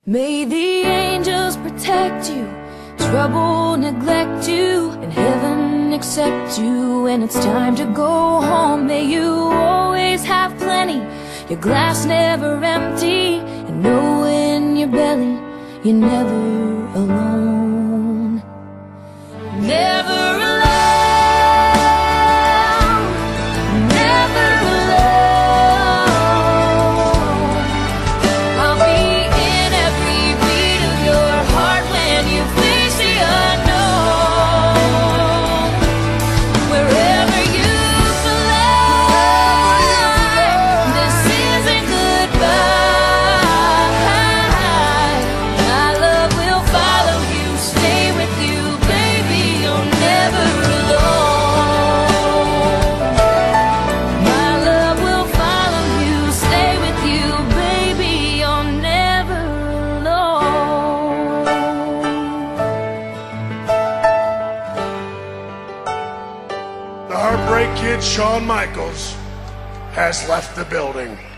May the angels protect you, trouble neglect you, and heaven accept you when it's time to go home. May you always have plenty, your glass never empty, and know in your belly you're never alone. Never alone. The Heartbreak Kid, Shawn Michaels, has left the building.